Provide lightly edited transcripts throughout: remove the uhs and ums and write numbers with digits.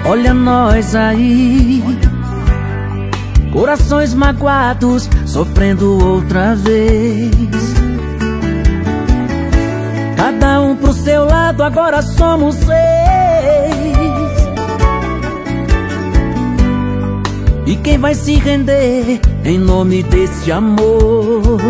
Olha nós aí, corações magoados, sofrendo outra vez. Cada um pro seu lado, agora somos 6. E quem vai se render em nome desse amor?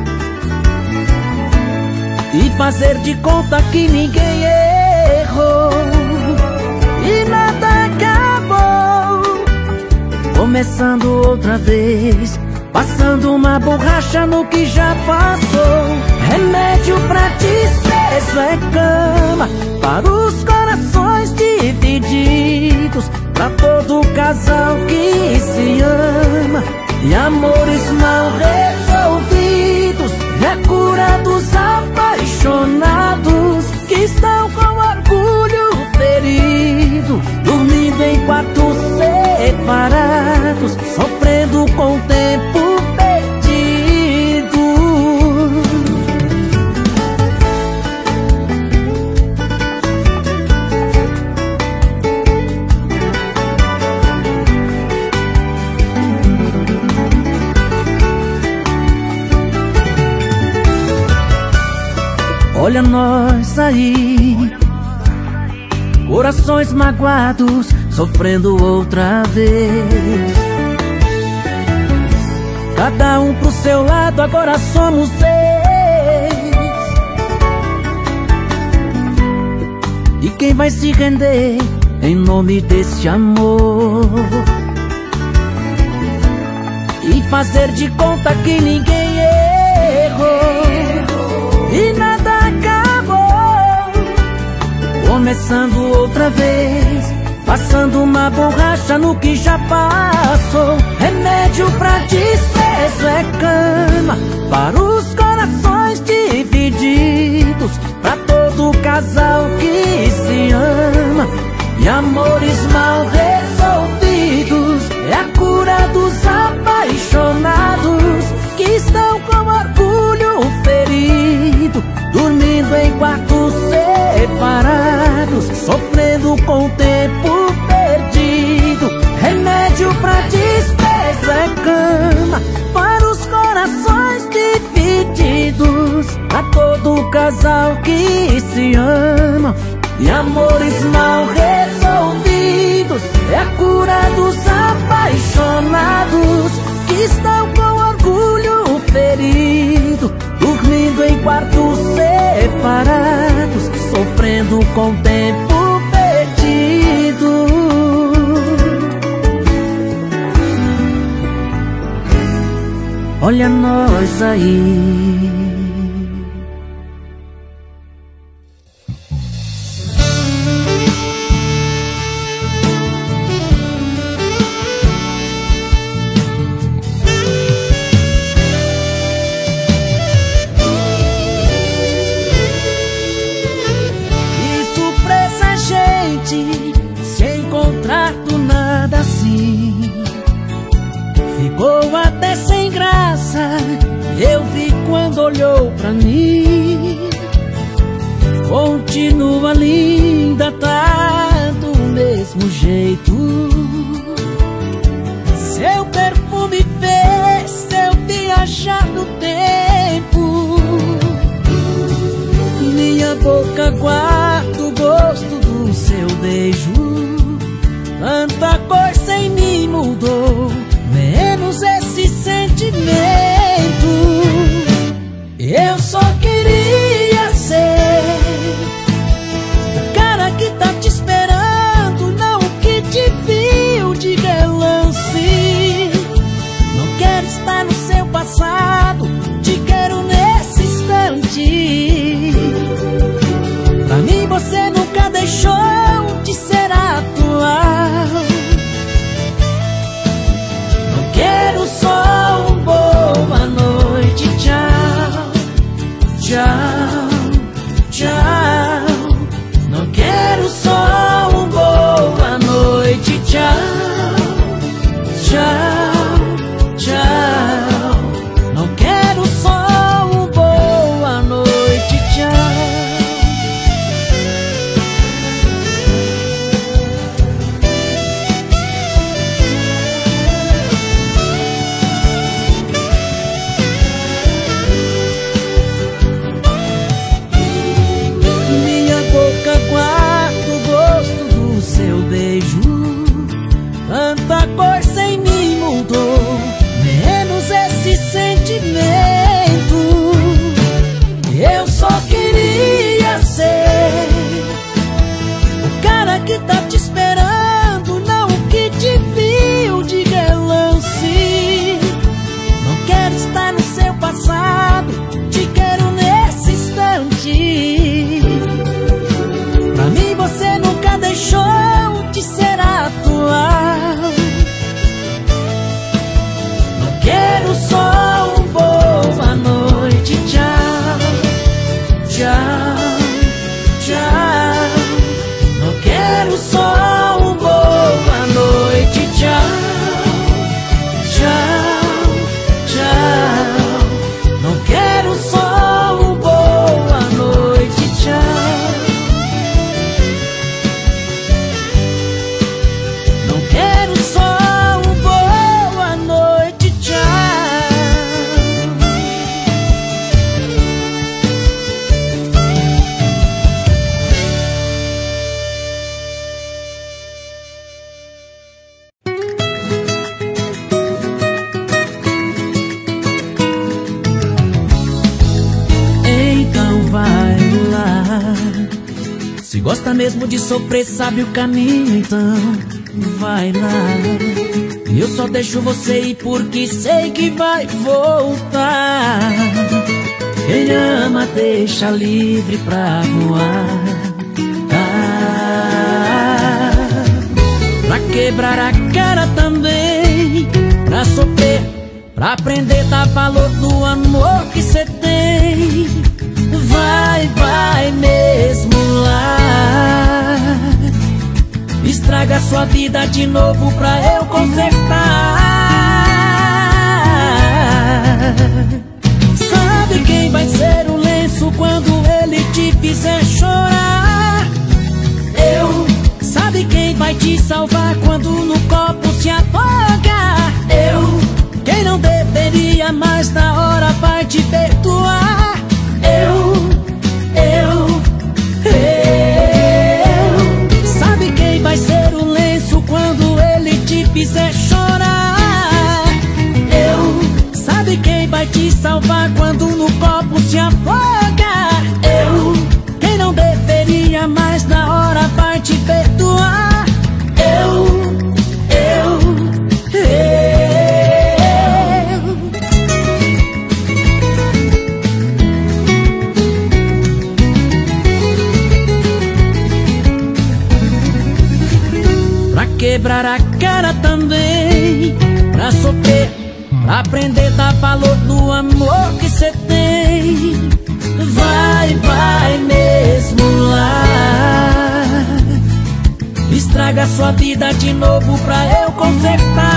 E fazer de conta que ninguém errou e nada acabou. Começando outra vez, passando uma borracha no que já passou. Remédio pra desprezo é cama para os corações divididos, pra todo casal que se ama. E amores mal resolvidos é a cura dos apaixonados que estão com orgulho ferido, dormindo em quartos separados, sofrendo com o tempo perdido. Olha nós aí, corações magoados, sofrendo outra vez. Cada um pro seu lado, agora somos 6. E quem vai se render em nome desse amor? E fazer de conta que ninguém errou e nada acabou. Começando outra vez, passando uma borracha no que já passou. Remédio pra desprezo é cama para os corações divididos, pra todo casal que se ama. E amores mal resolvidos é a cura dos apaixonados que estão com orgulho ferido, dormindo em quartos separados, sofrendo com o tempo perdido. Remédio pra desprezo é cama para os corações divididos, pra todo casal que se ama. E amores mal resolvidos é a cura dos apaixonados que estão com orgulho ferido, dormindo em quartos separados, sofrendo com o tempo perdido. Olha nós aí. Se encontrar do nada assim, ficou até sem graça. Eu vi quando olhou pra mim. Continua linda, tá do mesmo jeito. Seu perfume fez eu viajar no tempo. Minha boca guarda o gosto do seu beijo. Tanta coisa em mim mudou, menos esse sentimento. Eu só queria ser o cara que tá te esperando, não o que te viu de relance. Não quero estar no seu passado, te quero nesse instante. Pra mim tchau. Não quero só um boa noite, tchau, tchau, tchau. Não quero só um boa noite, tchau. Não quero só um boa noite, tchau. Então vai lá. Se gosta mesmo de sofrer, sabe o caminho, então vai lá. E eu só deixo você ir porque sei que vai voltar. Quem ama deixa livre pra voar. Pra quebrar a cara também, pra sofrer, pra aprender dar valor no amor que cê tem. Vai mesmo lá. Estraga sua vida de novo pra eu consertar. Sabe quem vai ser o lenço quando ele te fizer chorar? Eu. Sabe quem vai te salvar quando no copo se afoga? Eu. Quem não deveria mais na hora vai te perdoar? Eu. Sabe quem vai ser o lenço quando ele te fizer chorar? Eu. Sabe quem vai te salvar quando no copo se afoga? Eu. Quem não deveria mais na hora vai te perdoar? Eu. Pra quebrar a cara também, pra sofrer, pra aprender a dar valor no amor que cê tem. Vai mesmo lá. Estraga sua vida de novo pra eu consertar.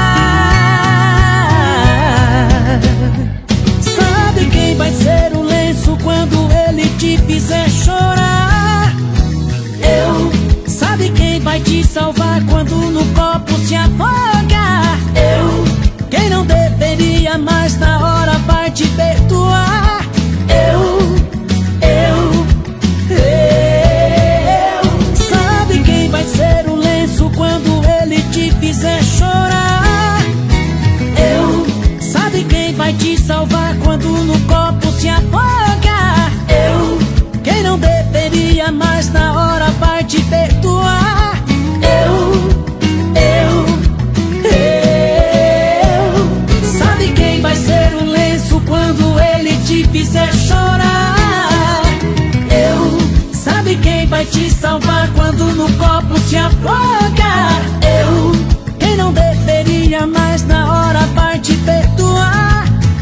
Sabe quem vai ser o lenço quando ele te fizer chorar? Eu. Sabe quem vai te salvar quando no copo se afoga? Eu. Quem não deveria mais na hora vai te perdoar? Eu. Sabe quem vai ser o lenço quando ele te fizer chorar? Eu. Sabe quem vai te salvar quando no copo se afoga? Eu. Quem não deveria mais na hora vai te perdoar? Sabe quem vai ser o lenço quando ele te fizer chorar? Eu. Sabe quem vai te salvar quando no copo se afoga? Eu. Quem não deveria mais na hora vai te perdoar?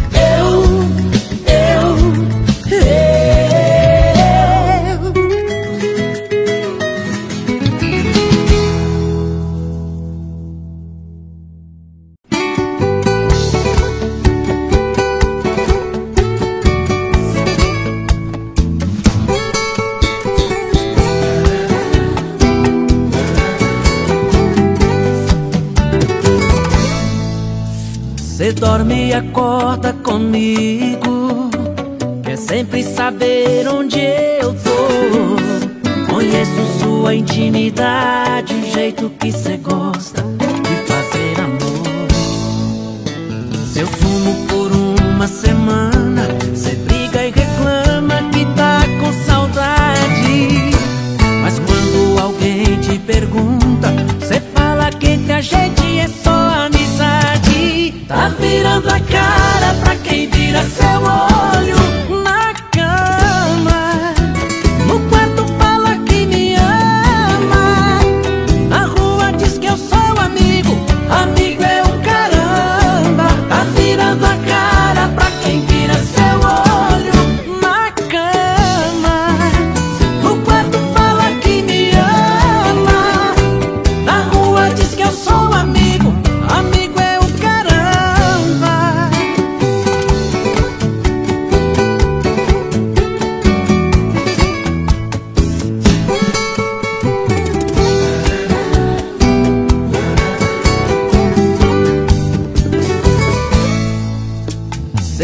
Cê dorme e acorda comigo, quer sempre saber onde eu tô. Conheço sua intimidade, o jeito que cê gosta de fazer amor. Se eu sumo por uma semana, cê briga e reclama que tá com saudade. Mas quando alguém te pergunta, cê fala que entre a gente é só amizade. Tá virando a cara pra quem vira seu olho na cama. No quarto fala que me ama, na rua diz que eu sou amigo, amigo é o caramba. Tá virando a cara pra quem vira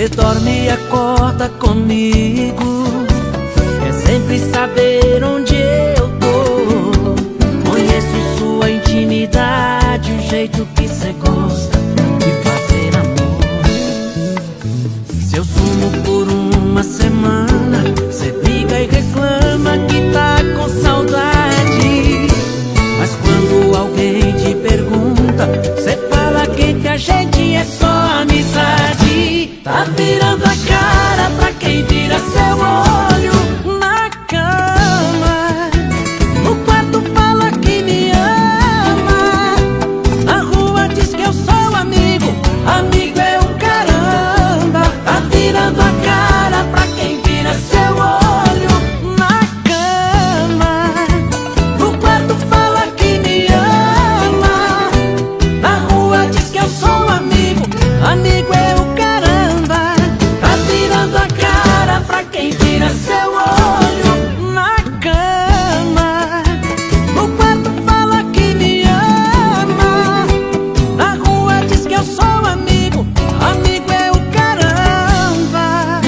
Cê dorme e acorda comigo, quer sempre saber onde eu tô. Conheço sua intimidade, o jeito que cê gosta de fazer amor. Se eu sumo por uma semana, cê briga e reclama que tá com saudade. Mas quando alguém te pergunta, cê fala que entre a gente é só amizade. Tá virando a cara pra quem vira seu olho na cama. No quarto fala que me ama, na rua diz que eu sou amigo, amigo é um caramba. Tá virando a cara pra quem vira seu olho na cama. No quarto fala que me ama, na rua diz que eu sou amigo, amigo é um caramba. Tá virando a cara pra quem vira seu olho na cama. No quarto fala que me ama, na rua diz que eu sou amigo, amigo é o caramba.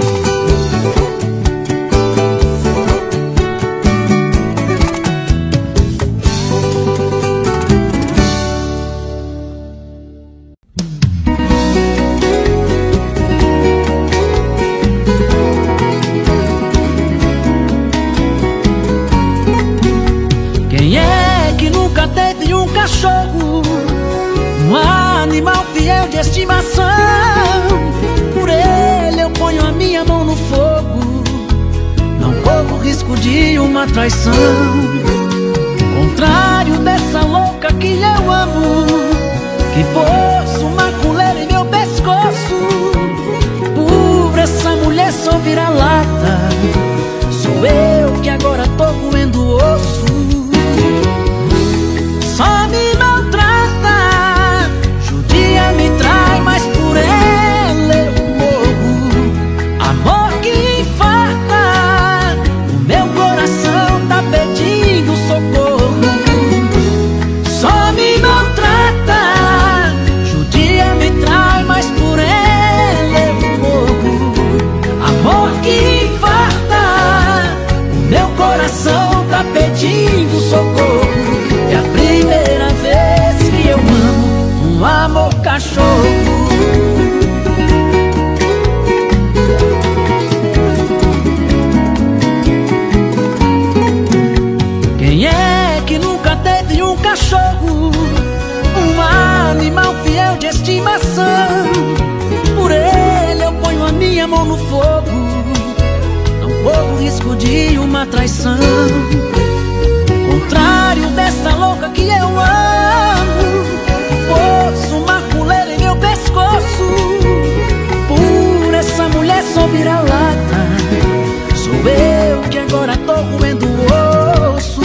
Quem é que nunca teve um cachorro, um animal fiel de estimação? Por ele eu ponho a minha mão no fogo, não corro risco de uma traição. Contrário dessa louca que eu amo, que pôs uma coleira em meu pescoço. Por essa mulher sou vira-lata, sou eu que agora tô roendo o osso. Só me maltrata, judia, me trai, mas por ela eu morro. Amor que infarta, o meu coração tá pedindo socorro. Só me maltrata, judia, me trai, mas por ela eu morro. Amor que infarta, o meu coração tá pedindo socorro. É a primeira vez que eu amo um amor cachorro. Quem é que nunca teve um cachorro, um animal fiel de estimação? Por ele eu ponho a minha mão no fogo, não corro risco de uma traição. Contrário dessa louca que eu amo, pôs uma coleira em meu pescoço. Por essa mulher sou vira-lata, sou eu que agora tô roendo o osso.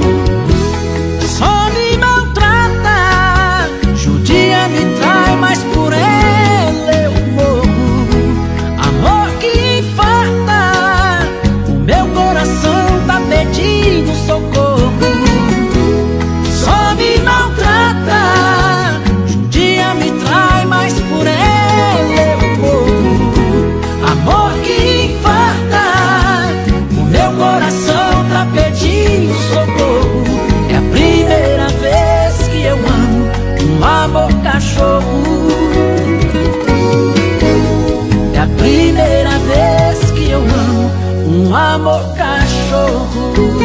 Só me maltrata, judia, me trai, mas por ela eu morro. Amor que infarta, o meu coração tá pedindo socorro. Só me maltrata, judia, me trai, mas por ela eu morro. Amor que infarta, o meu coração tá pedindo socorro. É a primeira vez que eu amo um amor cachorro. É a primeira vez que eu amo um amor cachorro.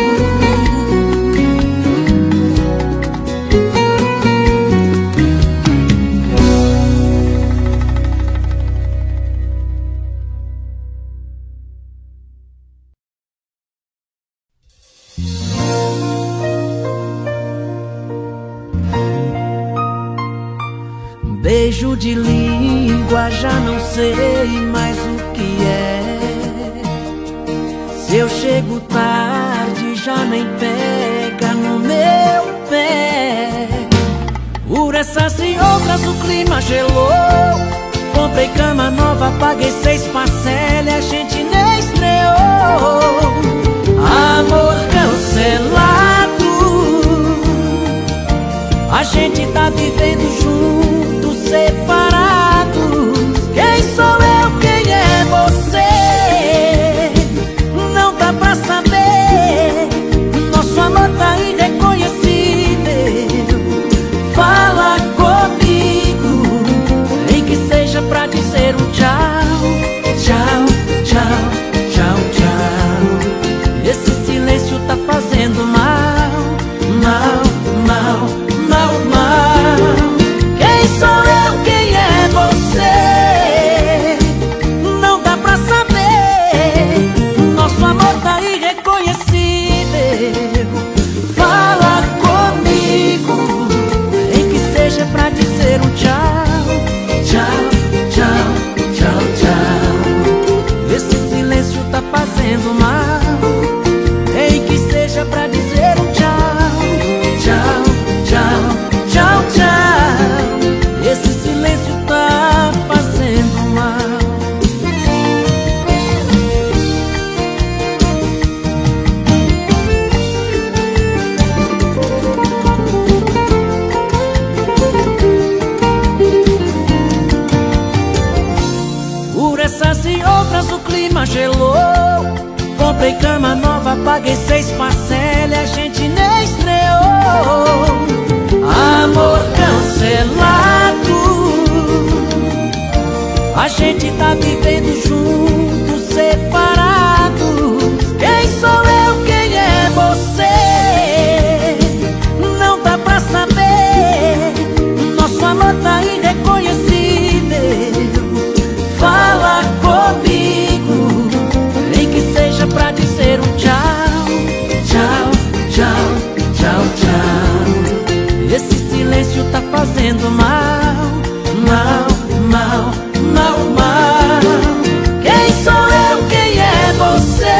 Beijo de língua, já não sei mais o que é. Se eu chego tarde, já nem pega no meu pé. Por essas e outras o clima gelou. Comprei cama nova, paguei 6 parcelas e a gente nem estreou. Amor cancelado, a gente tá vivendo juntos, separados. Quem sou eu paguei 6 parcelas e a gente nem estreou. Amor cancelado, a gente tá vivendo juntos, separados. Quem sou eu, quem é você? Não dá pra saber, nosso amor tá irreconhecível. Fala comigo, nem que seja pra dizer um tchau. Tchau, tchau, tchau, tchau. Esse silêncio tá fazendo mal, mal, mal, mal, mal. Quem sou eu, quem é você?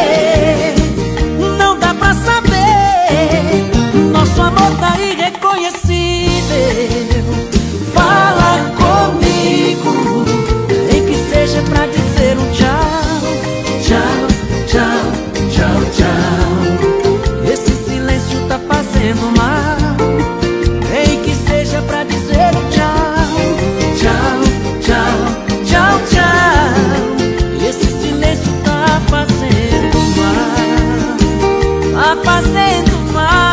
Não dá pra saber, nosso amor tá irreconhecível. Fala comigo, nem que seja pra dizer um tchau. Tchau, tchau, tchau, tchau. Esse silêncio tá fazendo mal, nem que seja pra dizer um tchau. Tchau, tchau, tchau, tchau. Esse silêncio tá fazendo mal, tá fazendo mal.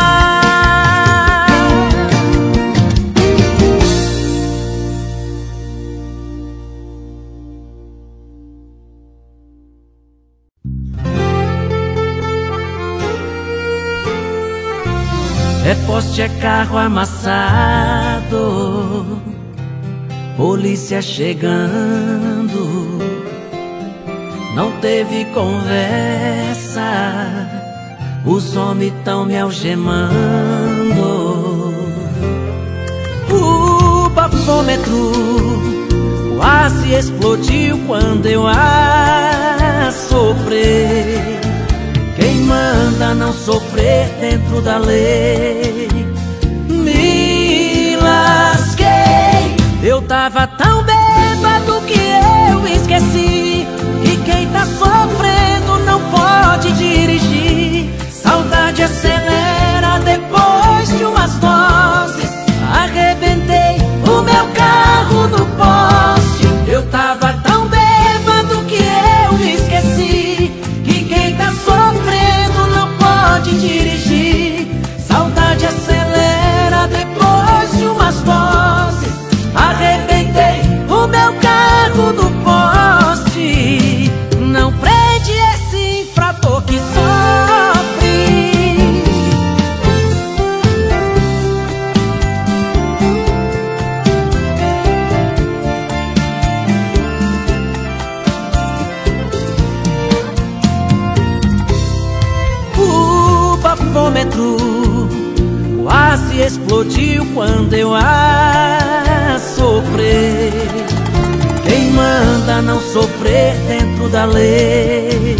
É poste, é carro amassado, polícia chegando, não teve conversa, os homens tão me algemando. O bafômetro quase explodiu quando eu assoprei. Quem manda não sofrer dentro da lei. Me lasquei, eu tava tão bêbado que eu esqueci que quem tá sofrendo não pode dirigir. Saudade acelera depois de umas doses. Arrebentei o meu carro no poste. Eu tava tão bêbado que eu esqueci que quem tá sofrendo não pode dirigir. Saudade acelera depois de umas doses. Arrebentei o meu carro no poste. Não prende esse infrator que sofre. O bafômetro quase explodiu quando eu assoprei. Quem manda não sofrer dentro da lei.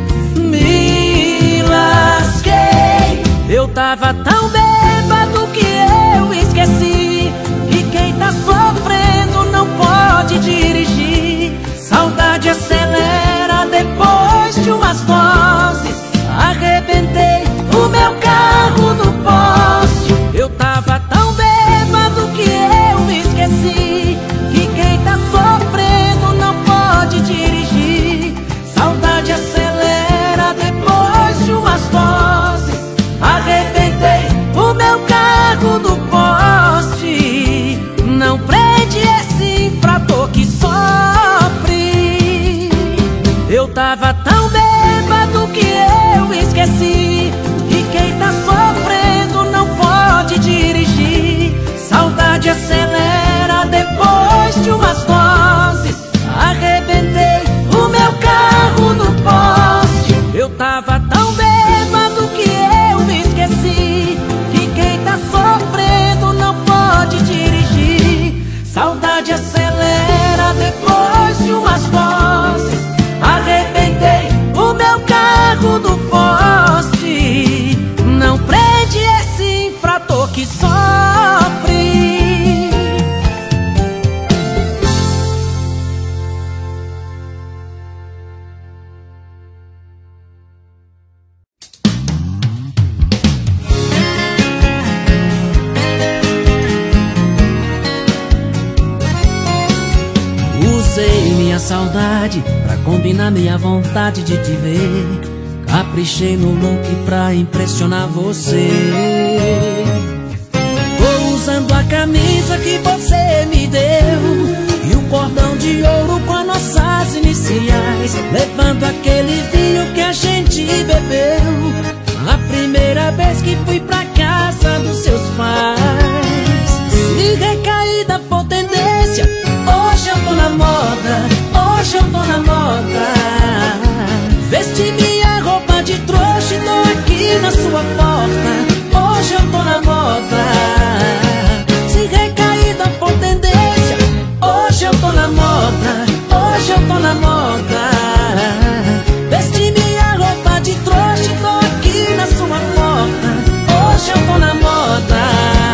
Me lasquei, eu tava tão bêbado que eu esqueci que quem tá sofrendo não pode dirigir. Saudade acelera depois de umas doses. Arrebentei o meu carro no poste. Eu tava tão bêbado que eu esqueci que quem tá sofrendo não pode dirigir. Saudade acelera depois de umas doses. Arrebentei o meu carro no poste. Não prende esse infrator que sofre. Eu tava tão bêbado que eu esqueci que quem tá sofrendo não pode dirigir. Saudade acelera depois de umas doses. Arrebentei o meu carro no poste. Eu tava tão bêbado que eu esqueci que quem tá sofrendo não pode dirigir. Saudade acelera depois de umas doses. Arrebentei o meu carro no poste. Não prende esse infrator que sofre. Usei minha saudade pra combinar minha vontade de te ver. Caprichei no look pra impressionar você. Tô usando a camisa que você me deu e o cordão de ouro com as nossas iniciais, levando aquele vinho que a gente bebeu a primeira vez que fui pra casa dos seus pais. Se recaída for tendência, hoje eu tô na moda, hoje eu tô na moda. Vesti minha roupa de trouxa e tô aqui na sua porta, hoje eu tô na moda. Se recaída for tendência, hoje eu tô na moda, hoje eu tô na moda. Vesti minha roupa de trouxa e tô aqui na sua porta, hoje eu tô na moda.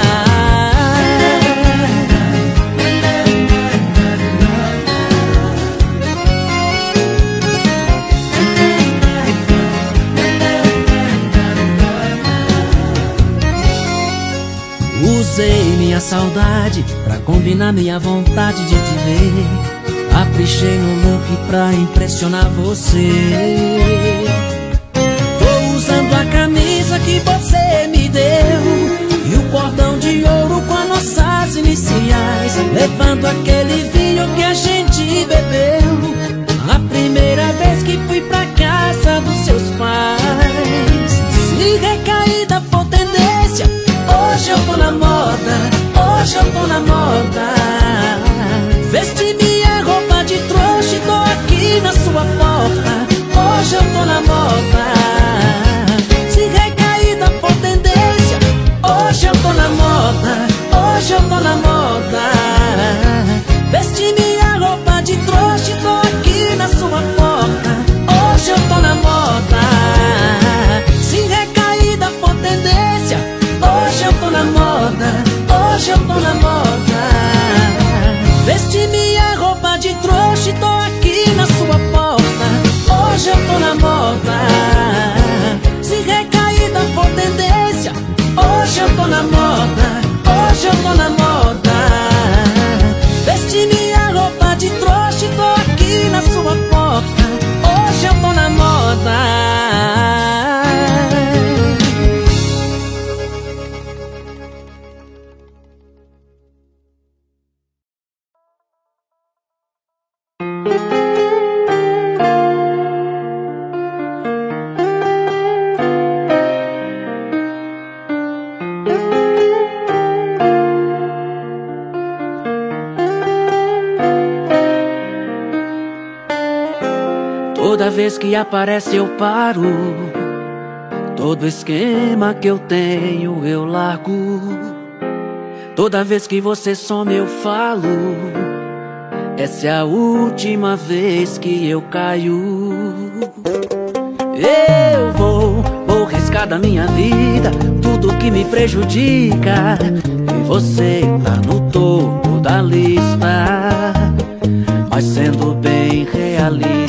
Usei minha saudade pra combinar minha vontade de te ver. Caprichei no look pra impressionar você. Tô usando a camisa que você me deu e o cordão de ouro com as nossas iniciais, levando aquele vinho que a gente bebeu a primeira vez que fui pra casa dos seus pais. Se recaída for tendência, hoje eu tô na moda, hoje eu tô na moda. Vesti minha roupa de trouxa e tô aqui na sua porta, hoje eu tô na moda. Se recaída for tendência, hoje eu tô na moda, hoje eu tô na moda. Vesti minha roupa de trouxa e tô aqui na sua porta, hoje eu tô na moda. Se recaída for tendência, hoje eu tô na moda, hoje eu tô na moda. Vesti minha roupa de trouxa e tô aqui na sua porta, hoje eu tô na moda. Se recaída for tendência, hoje eu tô na moda, hoje eu tô na moda. Vesti minha roupa de trouxa e tô aqui na sua porta, hoje eu tô na moda. Toda vez que aparece eu paro, todo esquema que eu tenho eu largo. Toda vez que você some eu falo, essa é a última vez que eu caio. Eu vou riscar da minha vida tudo que me prejudica, e você tá no topo da lista, mas sendo bem realista.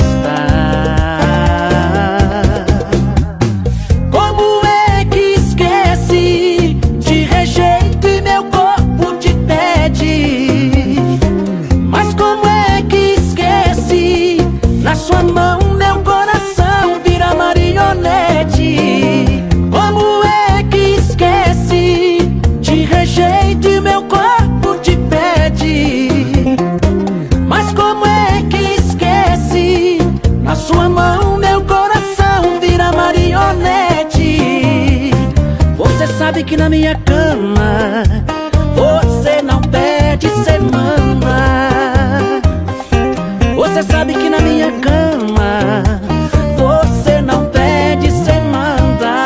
Como é que esquece? Te rejeito e meu corpo te pede. Mas como é que esquece? Na sua mão meu coração vira marionete. Como é que esquece? Te rejeito e meu corpo te pede. Mas como é que esquece? Na sua mão meu coração vira marionete. Você sabe que na minha cama você não pede, cê manda. Você sabe que na minha cama você não pede, cê manda.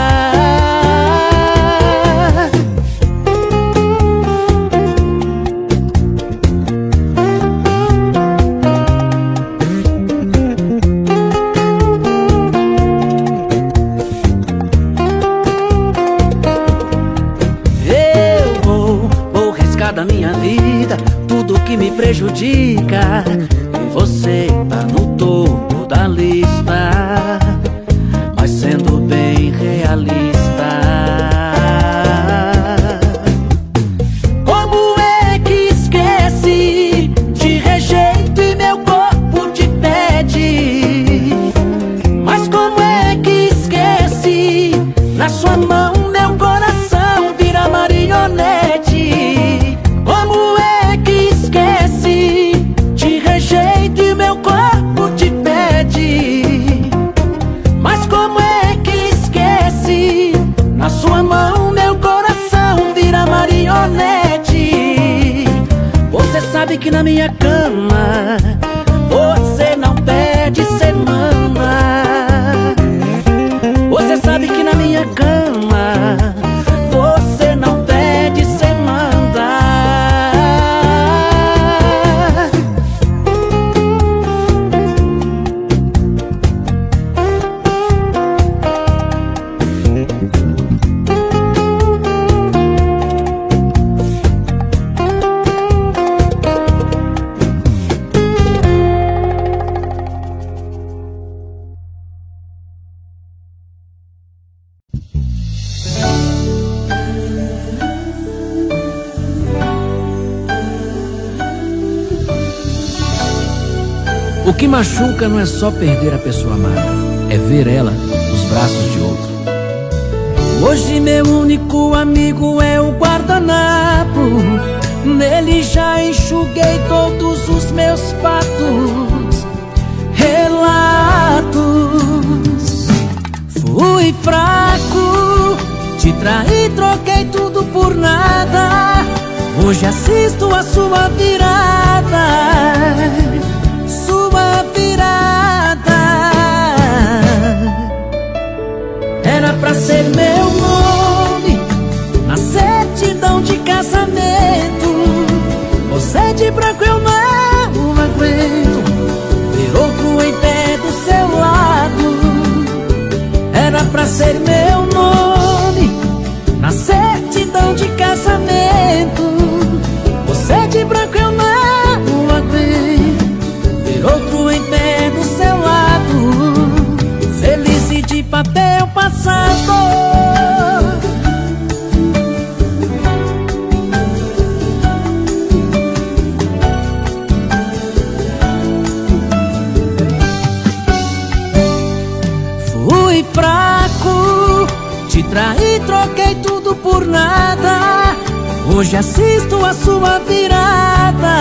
Da minha vida tudo que me prejudica, e você tá no topo da lista, mas sendo bem realista. Como é que esquece? Te rejeito e meu corpo te pede. Mas como é que Na sua mão meu coração vira marionete. Como é que esquece? Te rejeito e meu corpo te pede. Mas como é que esquece? Na sua mão meu coração vira marionete. Você sabe que na minha cama você não pede, cê manda. Você sabe que na minha cama você não pede, cê manda. O que machuca não é só perder a pessoa amada, é ver ela nos braços de outro. Hoje meu único amigo é o guardanapo. Nele já enxuguei todos os meus fatos, relatos. Fui fraco, te traí, troquei tudo por nada. Hoje assisto a sua virada, sua virada. Era pra ser meu nome na certidão de casamento. Você de branco eu não aguento, ver outro em pé do seu lado. Era pra ser meu nome na certidão de casamento. Você de branco eu não aguento, ver outro em pé do seu lado. Feliz e de papel passado. Fui fraco, te traí, troquei tudo por nada. Hoje assisto a sua virada,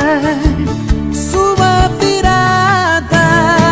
sua virada.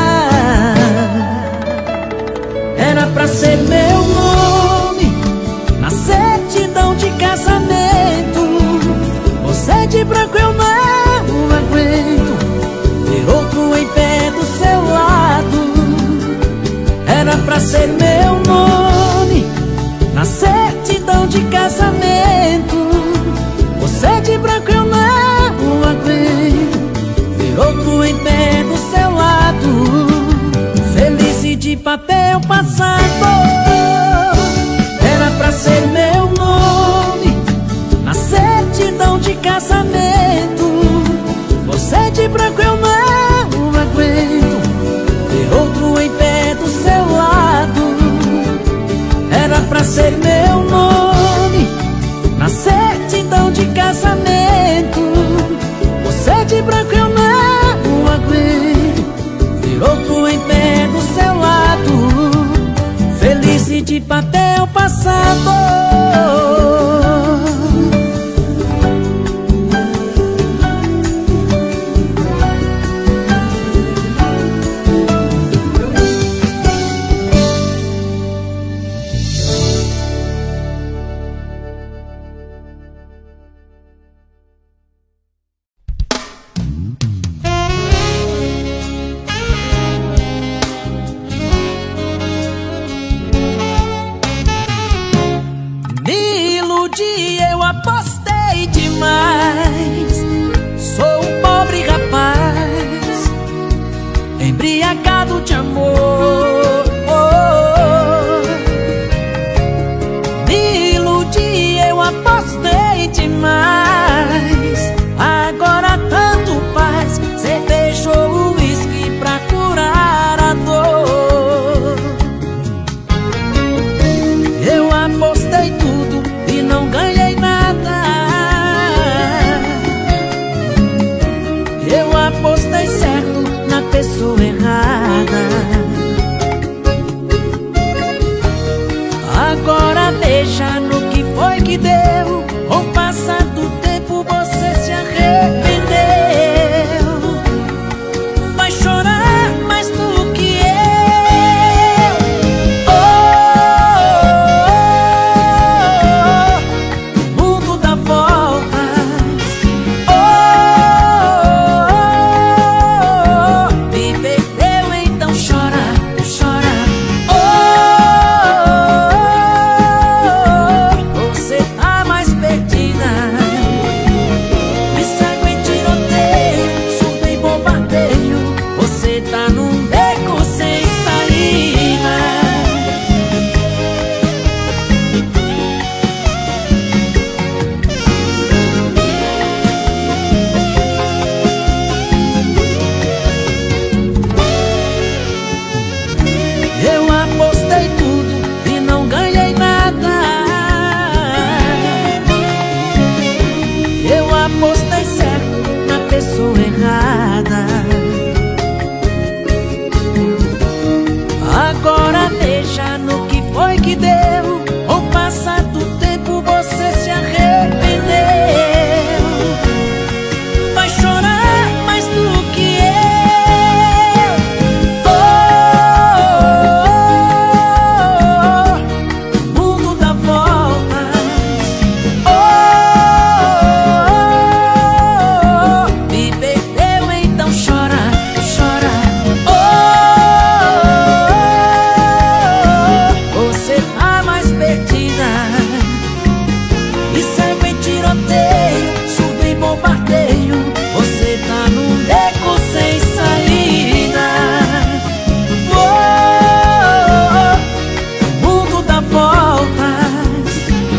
Era pra ser meu nome na certidão de casamento. Você de branco eu não aguento, ver outro em pé do seu lado. Era pra ser meu nome na certidão de casamento. Você de branco eu não aguento, ver outro em pé do seu lado. Feliz e de papel passado. Era pra ser meu nome na certidão de casamento. Você de branco eu não aguento, ver outro em pé do seu lado. Era pra ser meu nome na certidão de casamento. Você de branco eu não aguento, ver outro em pé do seu lado. Feliz e de papel passado. Eu apostei demais. Sou um pobre rapaz, embriagado de amor. Me iludi, eu apostei demais. Agora tanto faz, cê deixou o uísque pra curar a dor. Eu apostei tudo e não ganhei nada. Agora veja no que foi que deu. Com o passar do tempo você se arrependeu. Vai chorar mais do que eu. O mundo dá voltas. Me perdeu, então chora, chora. Você tá mais perdida. Me segue em tiroteio, surto em bombardeio. Você tá num beco sem saída. Eu apostei tudo e não ganhei nada. Eu apostei certo na pessoa errada. Agora veja no que foi que deu. Com o passar do tempo você se arrependeu. Vai chorar mais do que eu. O mundo dá voltas. Me perdeu, então chora, chora. Você tá mais perdida. Me segue em tiroteio, surdo em bombardeio. Você tá num beco sem saída. O mundo dá voltas.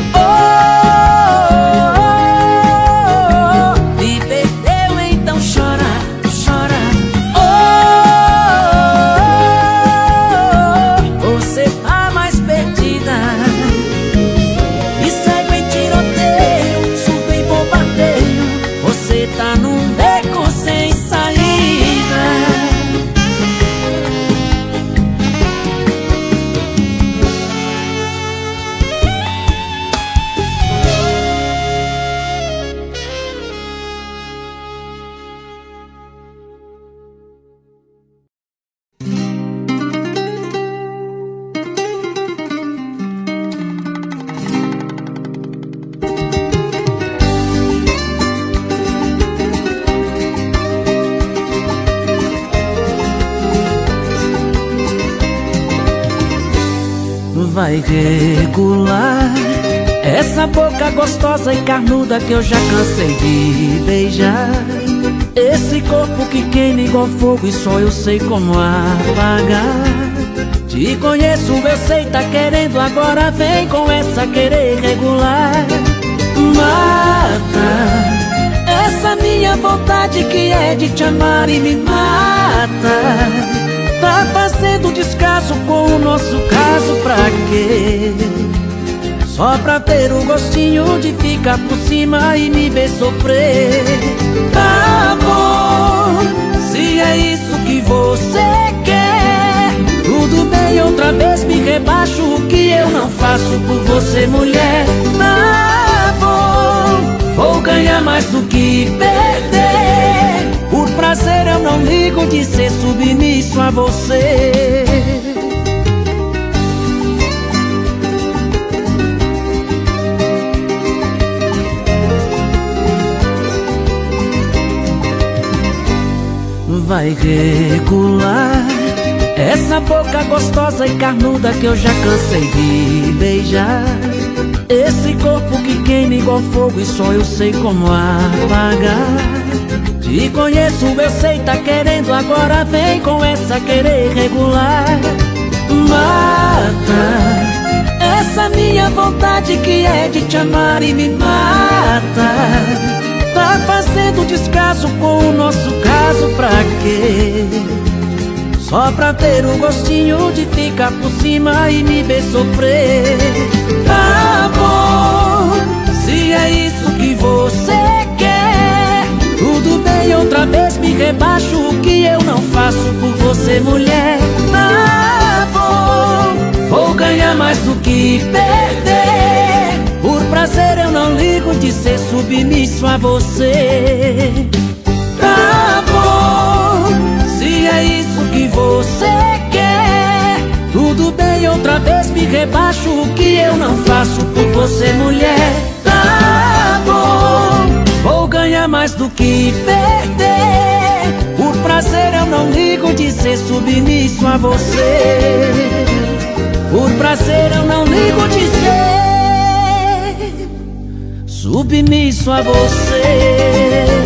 Me perdeu, então chora, chora. Você tá mais perdida. Me segue em tiroteio, surto em bombardeio. Você tá num beco sem saída. Vai regular essa boca gostosa e carnuda que eu já cansei de beijar. Esse corpo que queima igual fogo e só eu sei como apagar. Te conheço, eu sei, tá querendo, agora vem com essa querer regular. Mata essa minha vontade que é de te amar e me mata. Tá fazendo descaso com o nosso caso pra quê? Só pra ter o gostinho de ficar por cima e me ver sofrer. Tá bom, se é isso que você quer, tudo bem, outra vez me rebaixo. O que eu não faço por você, mulher? Tá bom, vou ganhar mais do que perder. Por prazer eu não ligo de ser submisso a você. Vai regular essa boca gostosa e carnuda que eu já cansei de beijar. Esse corpo que queima igual fogo e só eu sei como apagar. Te conheço, eu sei, tá querendo, agora vem com essa querer regular. Mata essa minha vontade que é de te amar e me mata. Tá fazendo descaso com o nosso caso pra quê? Só pra ter o gostinho de ficar por cima e me ver sofrer. Tá bom, se é isso que você quer, tudo bem, outra vez me rebaixo. O que eu não faço por você, mulher? Tá bom, vou ganhar ganhar mais do que perder. Por prazer eu não ligo de ser submisso a você. Tá bom, se é isso que você quer, tudo bem, outra vez me rebaixo o que eu não faço por você, mulher. Tá bom, vou ganhar mais do que perder. Por prazer eu não ligo de ser submisso a você. Por prazer eu não ligo de ser submisso a você.